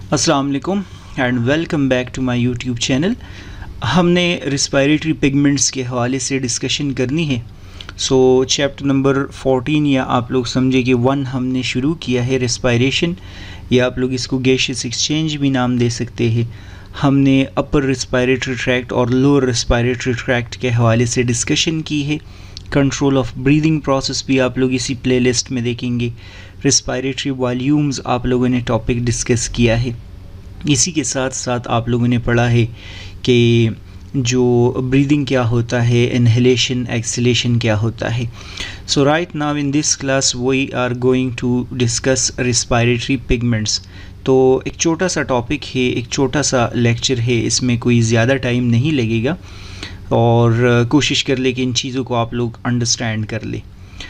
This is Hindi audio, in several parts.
अस्सलाम वालेकुम and welcome back to my YouTube channel. हमने रिस्पायरेटरी पिगमेंट्स के हवाले से डिस्कशन करनी है। सो चैप्टर नंबर 14 या आप लोग समझे कि 1 हमने शुरू किया है रिस्पायरेशन, या आप लोग इसको गैसियस एक्सचेंज भी नाम दे सकते हैं। हमने अपर रिस्पायरेटरी ट्रैक्ट और लोअर रिस्पायरेटरी ट्रैक्ट के हवाले से डिस्कशन की है। कंट्रोल ऑफ ब्रीदिंग प्रोसेस भी आप लोग इसी प्लेलिस्ट में देखेंगे। रिस्पायरेटरी वॉल्यूम्स आप लोगों ने टॉपिक डिस्कस किया है। इसी के साथ साथ आप लोगों ने पढ़ा है कि जो ब्रीदिंग क्या होता है, इनहेलेशन, एक्सहेलेशन क्या होता है। So right now in this class we are going to discuss respiratory pigments. तो एक छोटा सा टॉपिक है, एक छोटा सा लेक्चर है, इसमें कोई ज़्यादा टाइम नहीं लगेगा और कोशिश कर ले कि इन चीज़ों को आप लोग अंडरस्टैंड कर ले।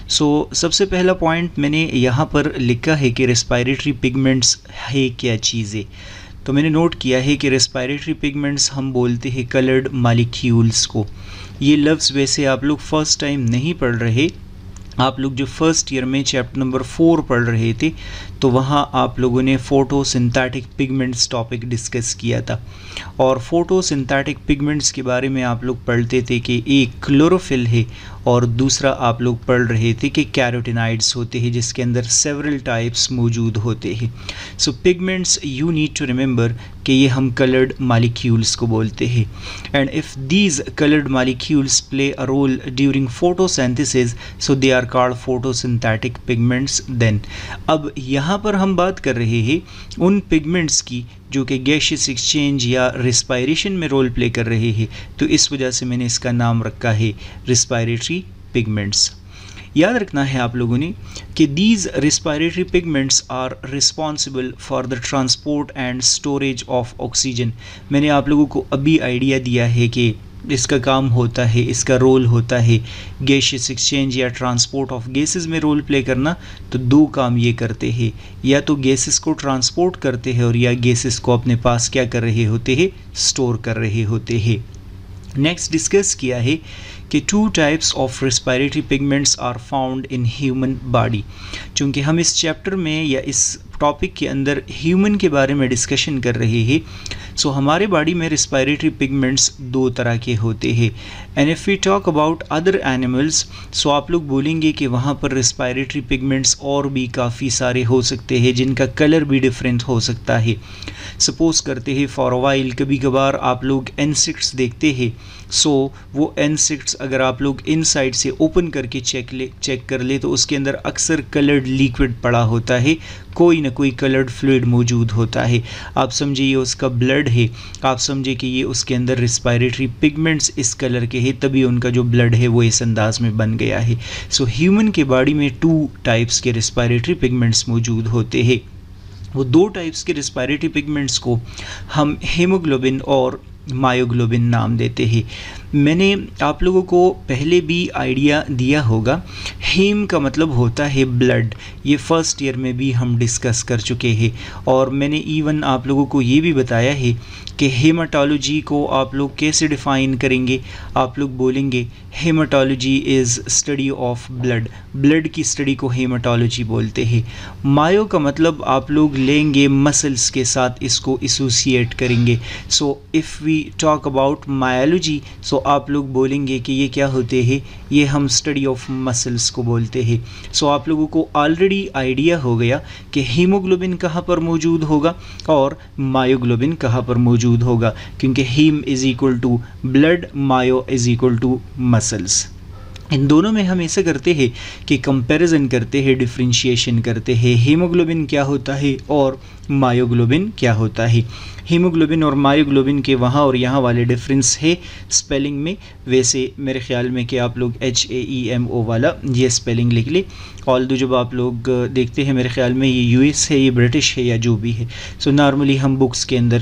सो सबसे पहला पॉइंट मैंने यहाँ पर लिखा है कि रिस्पायरेटरी पिगमेंट्स है क्या चीज़ें। तो मैंने नोट किया है कि रिस्पायरेटरी पिगमेंट्स हम बोलते हैं कलर्ड मॉलिक्यूल्स को। ये लफ्ज़ वैसे आप लोग फर्स्ट टाइम नहीं पढ़ रहे, आप लोग जो फर्स्ट ईयर में चैप्टर नंबर 4 पढ़ रहे थे तो वहाँ आप लोगों ने फोटोसिंथेटिक पिगमेंट्स टॉपिक डिस्कस किया था। और फोटोसिंथेटिक पिगमेंट्स के बारे में आप लोग पढ़ते थे कि एक क्लोरोफिल है और दूसरा आप लोग पढ़ रहे थे कि कैरोटिनाइड्स होते हैं जिसके अंदर सेवरल टाइप्स मौजूद होते हैं। So pigments you need to remember कि ये हम कलर्ड मॉलिक्यूल्स को बोलते हैं। And if these coloured molecules play a role during photosynthesis so they are called photosynthetic pigments. Then अब यहाँ पर हम बात कर रहे हैं उन पिगमेंट्स की जो कि गैसियस एक्सचेंज या रिस्पायरेशन में रोल प्ले कर रहे हैं, तो इस वजह से मैंने इसका नाम रखा है रिस्पायरेटरी पिगमेंट्स। याद रखना है आप लोगों ने कि these respiratory pigments are responsible for the transport and storage of oxygen. मैंने आप लोगों को अभी आइडिया दिया है कि इसका काम होता है, इसका रोल होता है गैसियस एक्सचेंज या ट्रांसपोर्ट ऑफ गैसेस में रोल प्ले करना। तो 2 काम ये करते हैं, या तो गैसेस को ट्रांसपोर्ट करते हैं और या गैसेस को अपने पास क्या कर रहे होते हैं, स्टोर कर रहे होते हैं। नेक्स्ट डिस्कस किया है कि 2 types of respiratory pigments are found in human body. चूँकि हम इस चैप्टर में या इस टॉपिक के अंदर ह्यूमन के बारे में डिस्कशन कर रहे हैं, सो हमारे बॉडी में रिस्पायरेटरी पिगमेंट्स 2 तरह के होते हैं। And if we talk about other animals, so आप लोग बोलेंगे कि वहाँ पर रिस्पायरेटरी पिगमेंट्स और भी काफ़ी सारे हो सकते हैं जिनका कलर भी डिफरेंट हो सकता है। सपोज़ करते हैं फॉर अ वाइल कभी कभार आप लोग इंसेक्ट्स देखते हैं। सो वो इंसेक्ट्स अगर आप लोग इनसाइड से ओपन करके चेक कर ले तो उसके अंदर अक्सर कलर्ड लिक्विड पड़ा होता है, कोई ना कोई कलर्ड फ्लूइड मौजूद होता है। आप समझिए ये उसका ब्लड है, आप समझिए कि ये उसके अंदर रिस्पायरेटरी पिगमेंट्स इस कलर के हैं, तभी उनका जो ब्लड है वो इस अंदाज में बन गया है। सो ह्यूमन के बॉडी में 2 टाइप्स के रिस्पायरेटरी पिगमेंट्स मौजूद होते हैं। वो 2 टाइप्स के रिस्पायरेटरी पिगमेंट्स को हम हीमोग्लोबिन और मायोग्लोबिन नाम देते हैं। मैंने आप लोगों को पहले भी आइडिया दिया होगा, हीम का मतलब होता है ब्लड। ये फर्स्ट ईयर में भी हम डिस्कस कर चुके हैं और मैंने इवन आप लोगों को ये भी बताया है कि हेमाटोलॉजी को आप लोग कैसे डिफ़ाइन करेंगे। आप लोग बोलेंगे haematology is study of blood, blood की स्टडी को हेमाटोलॉजी बोलते हैं। मायो का मतलब आप लोग लेंगे मसल्स के साथ इसको एसोसिएट करेंगे। So if we talk about myology, so आप लोग बोलेंगे कि ये क्या होते हैं, ये हम स्टडी ऑफ मसल्स को बोलते हैं। सो आप लोगों को ऑलरेडी आइडिया हो गया कि हीमोग्लोबिन कहाँ पर मौजूद होगा और मायोग्लोबिन कहाँ पर मौजूद होगा, क्योंकि haem is equal to blood, myo is equal to muscles. इन दोनों में हम ऐसा करते हैं कि कंपैरिजन करते हैं, डिफरेंशिएशन करते हैं, हीमोग्लोबिन क्या होता है और मायोग्लोबिन क्या होता है। हीमोग्लोबिन और मायोग्लोबिन के वहाँ और यहाँ वाले डिफरेंस है स्पेलिंग में। वैसे मेरे ख्याल में कि आप लोग HAEMO वाला ये स्पेलिंग लिख ले। ऑल्दो जब आप लोग देखते हैं मेरे ख्याल में ये US है, ये ब्रिटिश है या जो भी है, सो नॉर्मली हम बुक्स के अंदर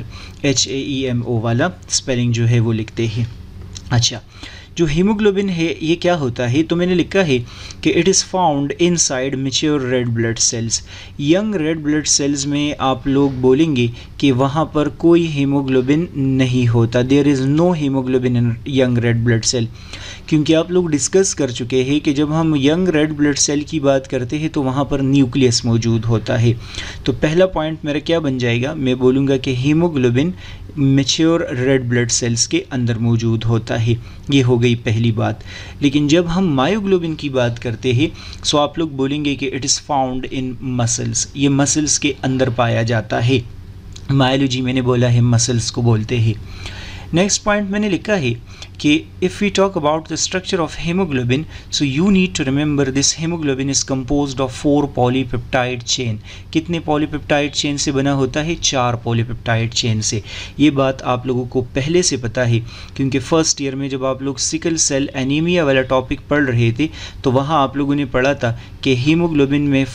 HAEMO वाला स्पेलिंग जो है वो लिखते हैं। अच्छा, जो हीमोग्लोबिन है ये क्या होता है, तो मैंने लिखा है कि it is found inside mature red blood cells. Young red blood cells में आप लोग बोलेंगे कि वहाँ पर कोई हीमोग्लोबिन नहीं होता, there is no haemoglobin in young red blood cell. क्योंकि आप लोग डिस्कस कर चुके हैं कि जब हम यंग रेड ब्लड सेल की बात करते हैं तो वहाँ पर न्यूक्लियस मौजूद होता है। तो पहला पॉइंट मेरा क्या बन जाएगा, मैं बोलूँगा कि haemoglobin mature red blood cells के अंदर मौजूद होता है। ये हो गई पहली बात। लेकिन जब हम मायोग्लोबिन की बात करते हैं सो आप लोग बोलेंगे कि it is found in muscles, ये मसल्स के अंदर पाया जाता है। मायोलॉजी मैंने बोला है मसल्स को बोलते हैं। नेक्स्ट पॉइंट मैंने लिखा है कि if we talk about the structure of haemoglobin so you need to remember this haemoglobin is composed of 4 polypeptide chain. कितने पॉलीपेप्टाइड चेन से बना होता है? 4 पॉलीपेप्टाइड चेन से। ये बात आप लोगों को पहले से पता है क्योंकि फर्स्ट ईयर में जब आप लोग सिकल सेल एनीमिया वाला टॉपिक पढ़ रहे थे तो वहाँ आप लोगों ने पढ़ा था कि हीमोग्लोबिन में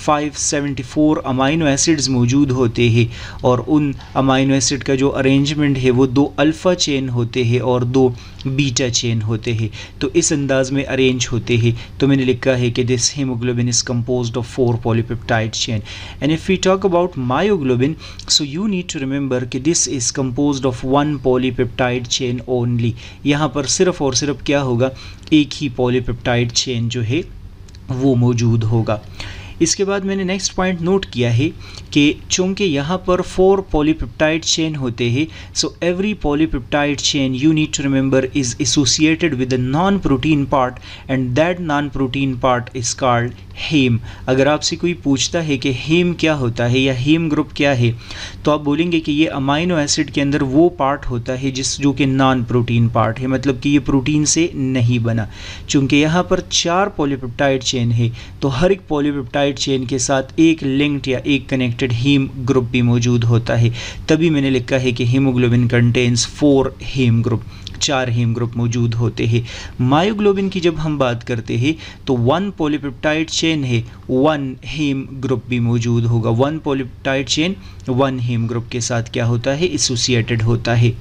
574 अमाइनो एसिड्स मौजूद होते हैं और उन अमाइनो एसिड का जो अरेंजमेंट है वो 2 अल्फ़ा चेन होते हैं और 2 बीटा चेन होते हैं। तो इस अंदाज में अरेंज होते हैं। तो मैंने लिखा है कि this haemoglobin is composed of 4 polypeptide chain. And if we talk about myoglobin so you need to remember कि this is composed of 1 polypeptide chain only. यहाँ पर सिर्फ और सिर्फ क्या होगा, एक ही पॉलीपेप्टाइड चेन जो है वो मौजूद होगा। इसके बाद मैंने नेक्स्ट पॉइंट नोट किया है कि चूँकि यहाँ पर 4 पॉलीपेप्टाइड चेन होते हैं so every polypeptide chain you need to remember is associated with a non protein part and that non protein part is called haem. अगर आपसे कोई पूछता है कि हेम क्या होता है या हेम ग्रुप क्या है तो आप बोलेंगे कि ये अमाइनो एसिड के अंदर वो पार्ट होता है जो कि नॉन प्रोटीन पार्ट है, मतलब कि ये प्रोटीन से नहीं बना। चूँकि यहाँ पर 4 पॉलीपेप्टाइड चेन है तो हर एक पॉलीपेप्टाइड चेन के साथ एक लिंक्ड या एक कनेक्टेड हीम ग्रुप भी मौजूद होता है। तभी मैंने लिखा है कि haemoglobin contains 4 haem group, 4 haem group मौजूद होते हैं। मायोग्लोबिन की जब हम बात करते हैं तो 1 पॉलीपेप्टाइड चेन है, 1 हीम ग्रुप भी मौजूद होगा। 1 पॉलीपेप्टाइड चेन 1 हीम ग्रुप के साथ क्या होता है, एसोसिएटेड होता है।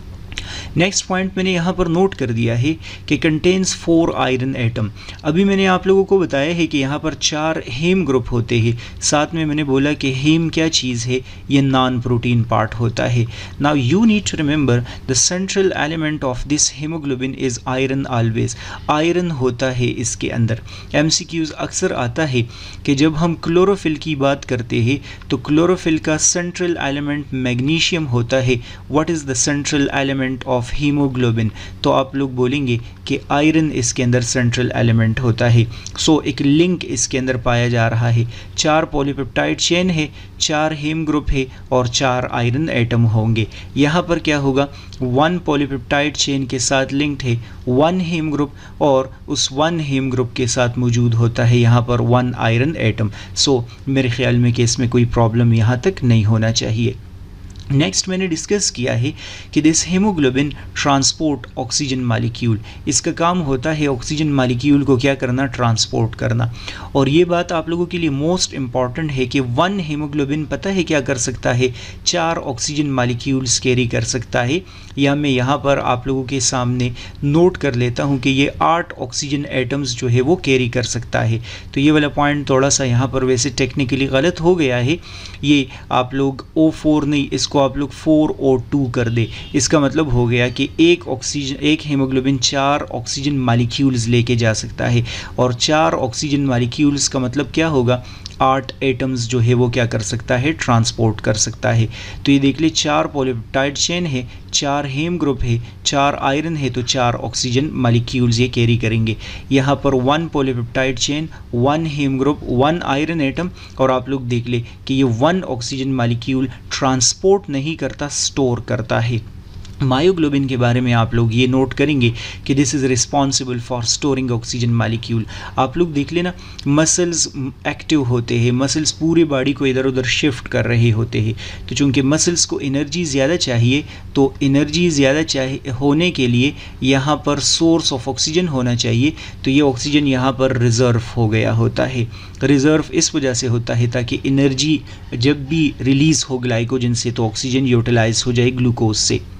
नेक्स्ट पॉइंट मैंने यहाँ पर नोट कर दिया है कि कंटेन्स 4 आयरन एटम। अभी मैंने आप लोगों को बताया है कि यहाँ पर 4 हेम ग्रुप होते हैं। साथ में मैंने बोला कि हेम क्या चीज़ है, ये नॉन प्रोटीन पार्ट होता है। Now you need to remember the central element of this haemoglobin is iron always. Iron होता है इसके अंदर। MCQs अक्सर आता है कि जब हम क्लोरोफिल की बात करते हैं तो क्लोरोफिल का सेंट्रल एलिमेंट मैग्नीशियम होता है। What is the central element of haemoglobin? तो आप लोग बोलेंगे कि आयरन इसके अंदर सेंट्रल एलिमेंट होता है। सो एक लिंक इसके अंदर पाया जा रहा है। 4 पॉलीपेप्टाइड चेन है, 4 हेम ग्रुप है और 4 आयरन एटम होंगे। यहाँ पर क्या होगा, 1 पॉलीपेप्टाइड चेन के साथ लिंक्ड है 1 हेम ग्रुप और उस 1 हेम ग्रुप के साथ मौजूद होता है यहाँ पर 1 आयरन एटम। सो मेरे ख्याल में कि इसमें कोई प्रॉब्लम यहाँ तक नहीं होना चाहिए। नेक्स्ट मैंने डिस्कस किया है कि this haemoglobin transport oxygen molecule. इसका काम होता है ऑक्सीजन मालिक्यूल को क्या करना, ट्रांसपोर्ट करना। और ये बात आप लोगों के लिए मोस्ट इम्पॉर्टेंट है कि 1 हीमोग्लोबिन पता है क्या कर सकता है, 4 ऑक्सीजन मालिक्यूल्स कैरी कर सकता है। या मैं यहाँ पर आप लोगों के सामने नोट कर लेता हूँ कि ये 8 ऑक्सीजन एटम्स जो है वो कैरी कर सकता है। तो ये वाला पॉइंट थोड़ा सा यहाँ पर वैसे टेक्निकली गलत हो गया है। ये आप लोग O4 नहीं, इसको आप लोग 4O2 कर दे। इसका मतलब हो गया कि एक हीमोग्लोबिन 4 ऑक्सीजन मालिक्यूल्स लेके जा सकता है और 4 ऑक्सीजन मालिक्यूल्स का मतलब क्या होगा, 8 एटम्स जो है वो क्या कर सकता है, ट्रांसपोर्ट कर सकता है। तो ये देख ले 4 पॉलीपेप्टाइड चेन है, 4 हेम ग्रुप है, 4 आयरन है तो 4 ऑक्सीजन मालिक्यूल्स ये कैरी करेंगे। यहाँ पर 1 polypeptide chain, 1 haem group, 1 iron atom और आप लोग देख ले कि ये 1 ऑक्सीजन मालिक्यूल ट्रांसपोर्ट नहीं करता, स्टोर करता है। मायोग्लोबिन के बारे में आप लोग ये नोट करेंगे कि this is responsible for storing oxygen molecule. आप लोग देख लेना मसल्स एक्टिव होते हैं, मसल्स पूरे बॉडी को इधर उधर शिफ्ट कर रहे होते हैं। तो चूँकि मसल्स को एनर्जी ज़्यादा चाहिए तो एनर्जी ज़्यादा चाहिए होने के लिए यहाँ पर सोर्स ऑफ ऑक्सीजन होना चाहिए। तो ये ऑक्सीजन यहाँ पर रिज़र्व हो गया होता है। रिज़र्व इस वजह से होता है ताकि एनर्जी जब भी रिलीज़ हो ग्लाइकोजन से तो ऑक्सीजन यूटिलाइज हो जाए ग्लूकोज से।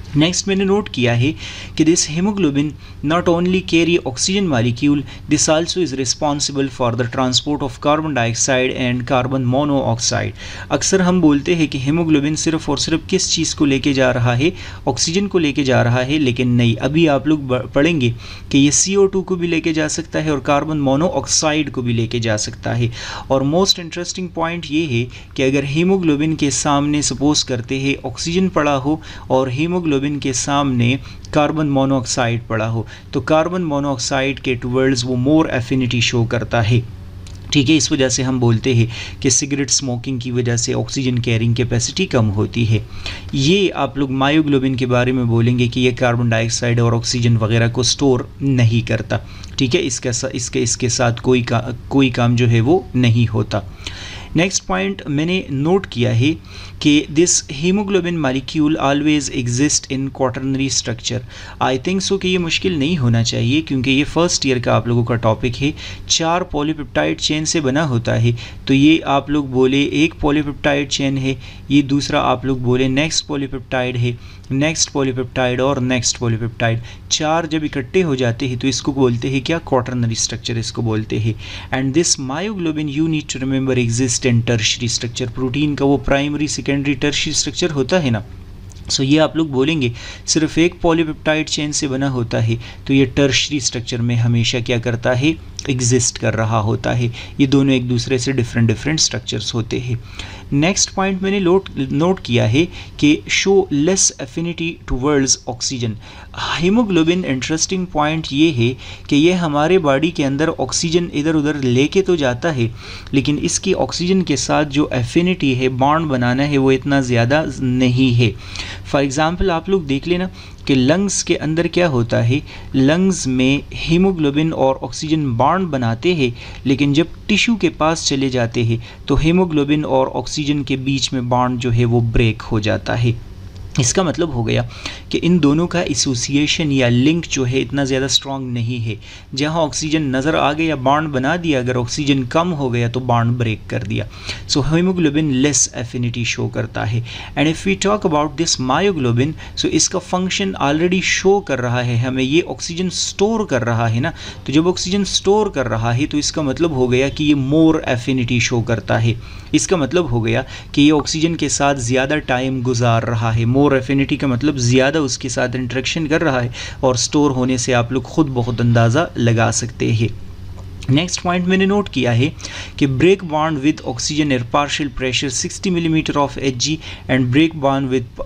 नेक्स्ट मैंने नोट किया है कि this haemoglobin not only carry oxygen molecule, this also is responsible for the transport of carbon dioxide and carbon monoxide. अक्सर हम बोलते हैं कि हेमोग्लोबिन सिर्फ और सिर्फ किस चीज़ को लेके जा रहा है, ऑक्सीजन को लेके जा रहा है, लेकिन नहीं, अभी आप लोग पढ़ेंगे कि ये CO2 को भी लेके जा सकता है और कार्बन मोनोऑक्साइड को भी लेके जा सकता है। और मोस्ट इंटरेस्टिंग पॉइंट ये है कि अगर हीमोग्लोबिन के सामने सपोज करते हैं ऑक्सीजन पड़ा हो और हीमोग्लोबिन के सामने कार्बन मोनोऑक्साइड पड़ा हो, तो कार्बन मोनोऑक्साइड के टुवर्ड्स वो मोर एफिनिटी शो करता है। ठीक है, इस वजह से हम बोलते हैं कि सिगरेट स्मोकिंग की वजह से ऑक्सीजन कैरिंग कैपेसिटी कम होती है। ये आप लोग मायोग्लोबिन के बारे में बोलेंगे कि ये कार्बन डाइऑक्साइड और ऑक्सीजन वगैरह को स्टोर नहीं करता। ठीक है, इसके साथ कोई काम जो है वो नहीं होता। नेक्स्ट पॉइंट मैंने नोट किया है कि this haemoglobin molecule always exist in quaternary structure. I think so कि ये मुश्किल नहीं होना चाहिए, क्योंकि ये फर्स्ट ईयर का आप लोगों का टॉपिक है। 4 पॉलीपेप्टाइड चेन से बना होता है, तो ये आप लोग बोले एक पॉलीपेप्टाइड चेन है, ये दूसरा आप लोग बोले नेक्स्ट पॉलीपेप्टाइड है, नेक्स्ट पॉलीपेप्टाइड और नेक्स्ट पॉलीपेप्टाइड। 4 जब इकट्ठे हो जाते हैं तो इसको बोलते हैं क्या, क्वाटरनरी स्ट्रक्चर इसको बोलते हैं। And this myoglobin you need to remember exist in tertiary structure. Protein का वो प्राइमरी सेकेंडरी टर्शरी स्ट्रक्चर होता है ना, सो ये आप लोग बोलेंगे सिर्फ एक पॉलीपेप्टाइड चेन से बना होता है, तो ये टर्शरी स्ट्रक्चर में हमेशा क्या करता है, एग्जिस्ट कर रहा होता है। ये दोनों एक दूसरे से डिफरेंट स्ट्रक्चर्स होते हैं। नेक्स्ट पॉइंट मैंने नोट किया है कि show less affinity towards oxygen. Haemoglobin interesting point ये है कि ये हमारे बॉडी के अंदर ऑक्सीजन इधर उधर लेके तो जाता है, लेकिन इसकी ऑक्सीजन के साथ जो एफिनिटी है, बॉन्ड बनाना है, वो इतना ज़्यादा नहीं है। फॉर एग्ज़ाम्पल आप लोग देख लेना कि लंग्स के अंदर क्या होता है, लंग्स में हीमोग्लोबिन और ऑक्सीजन बॉन्ड बनाते हैं, लेकिन जब टिश्यू के पास चले जाते हैं तो हीमोग्लोबिन और ऑक्सीजन के बीच में बॉन्ड जो है वो ब्रेक हो जाता है। इसका मतलब हो गया कि इन दोनों का एसोसिएशन या लिंक जो है इतना ज़्यादा स्ट्रॉन्ग नहीं है। जहाँ ऑक्सीजन नज़र आ गया बॉन्ड बना दिया, अगर ऑक्सीजन कम हो गया तो बॉन्ड ब्रेक कर दिया। So haemoglobin less affinity show करता है। And if we talk about this myoglobin, so इसका फंक्शन ऑलरेडी शो कर रहा है हमें, ये ऑक्सीजन स्टोर कर रहा है ना, तो जब ऑक्सीजन स्टोर कर रहा है तो इसका मतलब हो गया कि ये मोर एफिनिटी शो करता है। इसका मतलब हो गया कि ये ऑक्सीजन के साथ ज़्यादा टाइम गुजार रहा है। मोर एफिनिटी का मतलब ज़्यादा उसके साथ इंटरेक्शन कर रहा है, और स्टोर होने से आप लोग खुद बहुत अंदाज़ा लगा सकते हैं। नेक्स्ट पॉइंट मैंने नोट किया है कि break bond with oxygen at partial pressure 60 millimetre of Hg and break bond with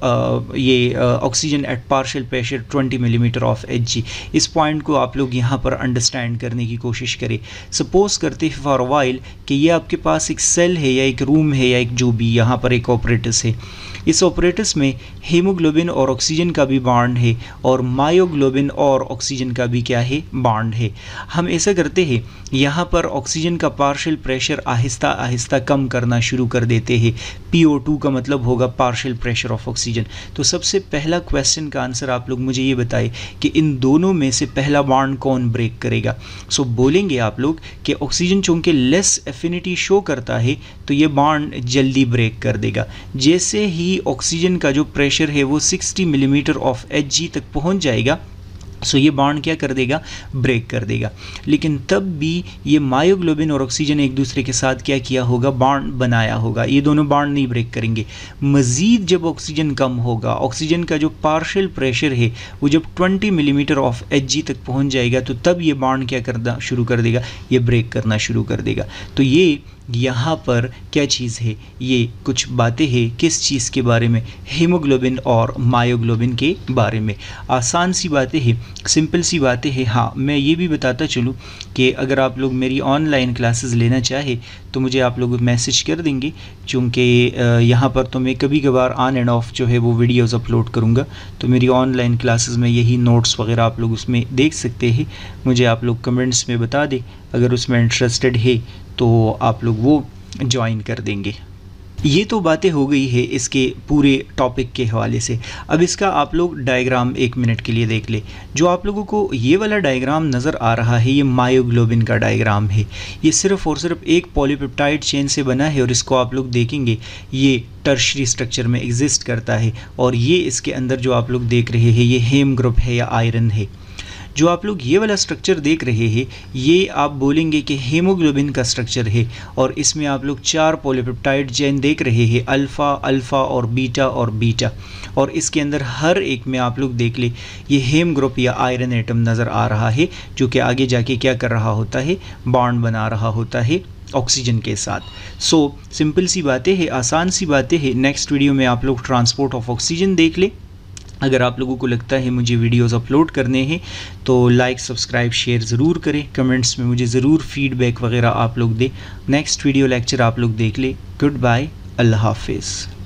oxygen at partial pressure 20 millimetre of Hg। इस पॉइंट को आप लोग यहाँ पर अंडरस्टैंड करने की कोशिश करें। सपोज करते हैं फॉर वाइल कि ये आपके पास एक सेल है या एक रूम है या एक जो भी यहाँ पर एक ऑपरेटस है। इस ऑपरेटस में हीमोग्लोबिन और ऑक्सीजन का भी बॉन्ड है और मायोग्लोबिन और ऑक्सीजन का भी क्या है, बॉन्ड है। हम ऐसा करते हैं, यहाँ पर ऑक्सीजन का पार्शियल प्रेशर आहिस्ता आहिस्ता कम करना शुरू कर देते हैं। PO2 का मतलब होगा पार्शियल प्रेशर ऑफ ऑक्सीजन। तो सबसे पहला क्वेश्चन का आंसर आप लोग मुझे ये बताएं कि इन दोनों में से पहला बॉन्ड कौन ब्रेक करेगा। सो बोलेंगे आप लोग कि ऑक्सीजन चूँकि लेस एफिनिटी शो करता है तो ये बॉन्ड जल्दी ब्रेक कर देगा। जैसे ही ऑक्सीजन का जो प्रेशर है वो 60 मिलीमीटर ऑफ Hg तक पहुंच जाएगा, सो ये बॉन्ड क्या कर देगा, ब्रेक कर देगा। लेकिन तब भी ये मायोग्लोबिन और ऑक्सीजन एक दूसरे के साथ क्या किया होगा, बॉन्ड बनाया होगा। ये दोनों बॉन्ड नहीं ब्रेक करेंगे। मज़ीद जब ऑक्सीजन कम होगा, ऑक्सीजन का जो पार्शियल प्रेशर है वो जब 20 मिलीमीटर ऑफ Hg तक पहुंच जाएगा, तो तब ये बॉन्ड क्या करना शुरू कर देगा, ये ब्रेक करना शुरू कर देगा। तो ये यहाँ पर क्या चीज़ है, ये कुछ बातें हैं किस चीज़ के बारे में, हीमोग्लोबिन और मायोग्लोबिन के बारे में। आसान सी बातें हैं, सिंपल सी बातें हैं। हाँ, मैं ये भी बताता चलूँ कि अगर आप लोग मेरी ऑनलाइन क्लासेस लेना चाहे तो मुझे आप लोग मैसेज कर देंगे, चूँकि यहाँ पर तो मैं कभी कभार ऑन एंड ऑफ जो है वो वीडियोज़ अपलोड करूँगा। तो मेरी ऑनलाइन क्लासेस में यही नोट्स वगैरह आप लोग उसमें देख सकते हैं। मुझे आप लोग कमेंट्स में बता दें, अगर उसमें इंटरेस्टेड है तो आप लोग वो ज्वाइन कर देंगे। ये तो बातें हो गई है इसके पूरे टॉपिक के हवाले से। अब इसका आप लोग डायग्राम 1 मिनट के लिए देख ले। जो आप लोगों को ये वाला डायग्राम नज़र आ रहा है ये मायोग्लोबिन का डायग्राम है। ये सिर्फ़ और सिर्फ एक पॉलीपेप्टाइड चेन से बना है और इसको आप लोग देखेंगे ये टर्शरी स्ट्रक्चर में एग्जिस्ट करता है। और ये इसके अंदर जो आप लोग देख रहे हैं ये हेम ग्रुप है या आयरन है। जो आप लोग ये वाला स्ट्रक्चर देख रहे हैं ये आप बोलेंगे कि हीमोग्लोबिन का स्ट्रक्चर है। और इसमें आप लोग 4 पॉलीपेप्टाइड चेन देख रहे हैं, अल्फ़ा, अल्फ़ा और बीटा। और इसके अंदर हर एक में आप लोग देख ले ये हेम ग्रुप या आयरन एटम नज़र आ रहा है, जो कि आगे जाके क्या कर रहा होता है, बॉन्ड बना रहा होता है ऑक्सीजन के साथ। सो सिंपल सी बातें हैं, आसान सी बातें हैं। नेक्स्ट वीडियो में आप लोग ट्रांसपोर्ट ऑफ ऑक्सीजन देख ले। अगर आप लोगों को लगता है मुझे वीडियोस अपलोड करने हैं तो लाइक, सब्सक्राइब, शेयर ज़रूर करें। कमेंट्स में मुझे ज़रूर फीडबैक वगैरह आप लोग दें। नेक्स्ट वीडियो लेक्चर आप लोग देख ले। गुड बाय, अल्लाह हाफिज़।